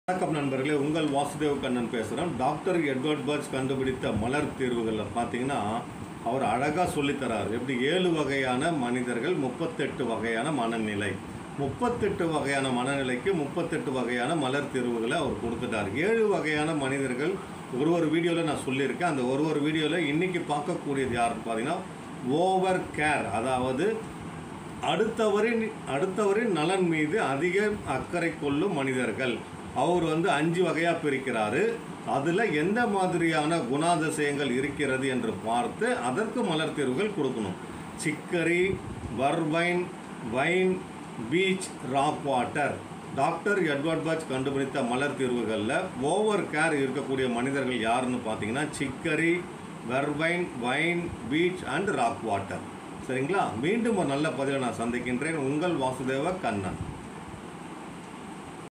வணக்கம் நண்பர்களே, உங்கள் வாசுதேவ் கண்ணன் பேசுகிறேன். டாக்டர் எட்வர்ட் பர்ச் கண்டுபிடித்த மலர் தீர்வுகளில் பார்த்தீங்கன்னா அவர் அழகாக சொல்லித்தரார். எப்படி 7 வகையான மனிதர்கள், 38 வகையான மனநிலை, 38 வகையான மனநிலைக்கு 38 வகையான மலர் தீர்வுகளை அவர் கொடுத்துட்டார். 7 வகையான மனிதர்கள் ஒரு வீடியோவில் நான் சொல்லியிருக்கேன். அந்த ஒரு வீடியோவில் இன்றைக்கி பார்க்கக்கூடியது யாருன்னு பார்த்தீங்கன்னா ஓவர் கேர், அதாவது அடுத்தவரின் நலன் மீது அதிக அக்கறை கொள்ளும் மனிதர்கள். அவர் 5 வகையாக பிரிக்கிறாரு. அதில் எந்த மாதிரியான குணாதிசயங்கள் இருக்கிறது என்று பார்த்து அதற்கு மலர் தீர்வுகள் கொடுக்கணும். Chicory, vervain, vine, beech, rock water. Doctor Edward Bach கண்டுபிடித்த மலர் தீர்வுகளில் ஓவர் கேர் இருக்கக்கூடிய மனிதர்கள் யாருன்னு பார்த்தீங்கன்னா chicory, vervain, vine, beech and rock water. சரிங்களா? மீண்டும் ஒரு நல்ல பதிலை நான் சந்திக்கின்றேன். உங்கள் வாசுதேவ கண்ணன்.